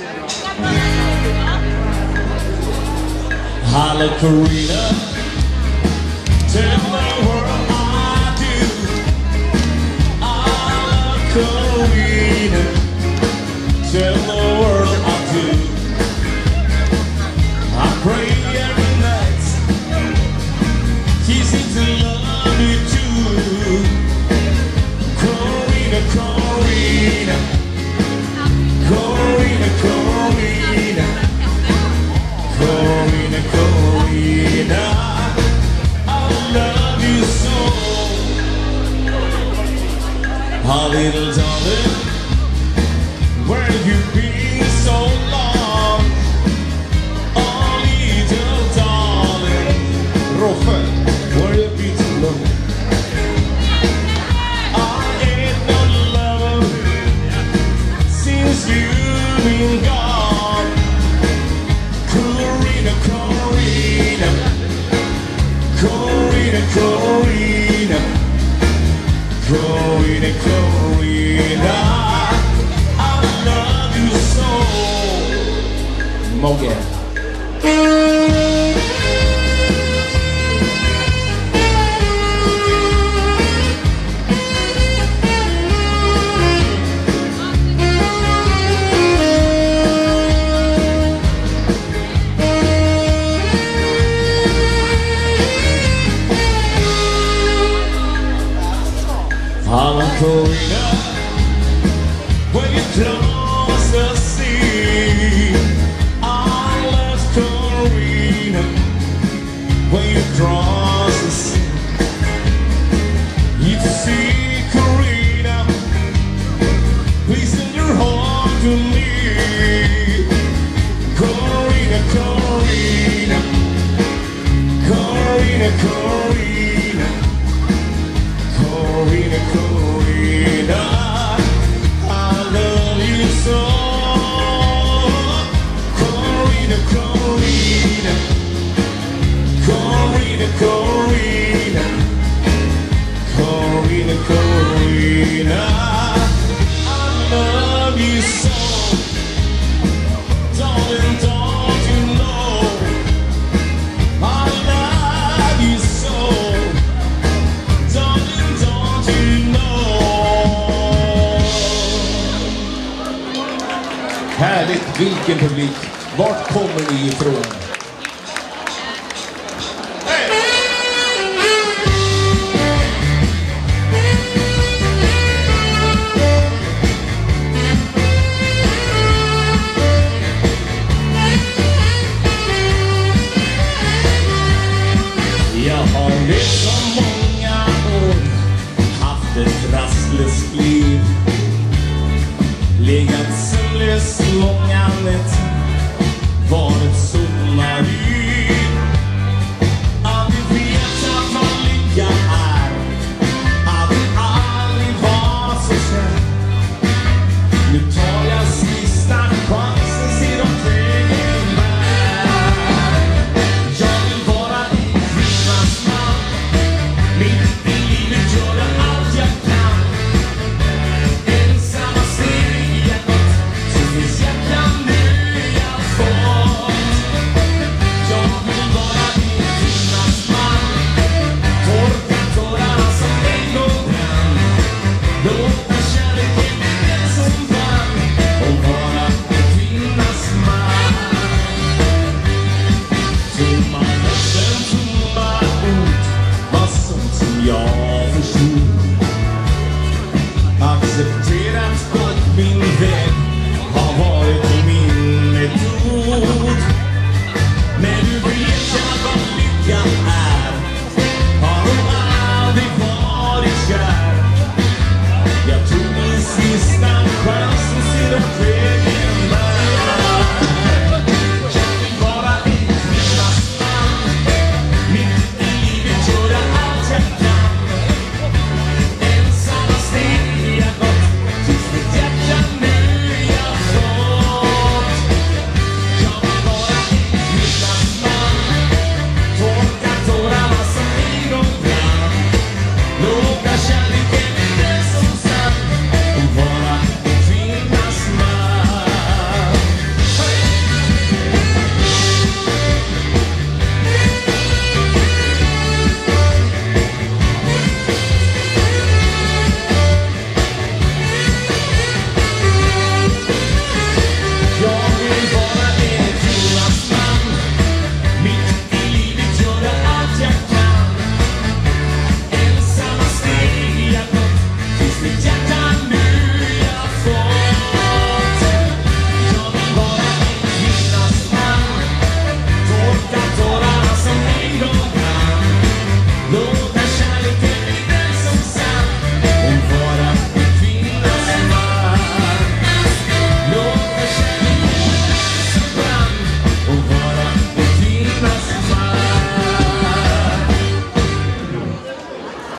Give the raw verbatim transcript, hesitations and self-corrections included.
Harald Corrina, tell the world I do. I love Corrina, tell the world I do. I pray every night, she seems to love me too. Corrina, Corrina, Corrina, Corrina, Corrina, Corrina, I love you so. Oh, little darling, where have you been so long? Oh, little darling, Roffe, where have you been so long? I ain't no lover since you've been gone. Corrina, Corrina, Corrina, Corrina, Corrina, Corrina, I love you so. Mogge. Harald Corrina, when you cross the sea. I love Corrina, when you cross the sea. If you see Corrina, please send your heart to me. Corrina, Corrina, Corrina, Corrina, Corrina, Corrina, I love you so. Corrina, Corrina, Corrina, Corrina, Corrina, Corrina, I love you so. Darling, don't you know I love you so. Darling, don't you know. Härligt, vilken publik. Vart kommer ni ifrån? Jag har levt så många år, haft ett rastlöst liv, legat sömnlös många nätter.